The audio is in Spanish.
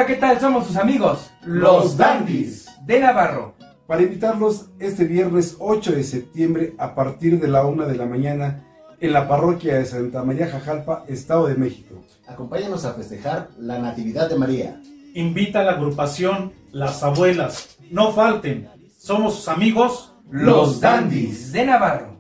Hola, ¿qué tal? Somos sus amigos, Los Dandys de Navarro, para invitarlos este viernes 8 de septiembre a partir de la 1 de la mañana en la parroquia de Santa María Jajalpa, Estado de México. Acompáñanos a festejar la Natividad de María. Invita a la agrupación Las Abuelas. No falten. Somos sus amigos, Los Dandys de Navarro.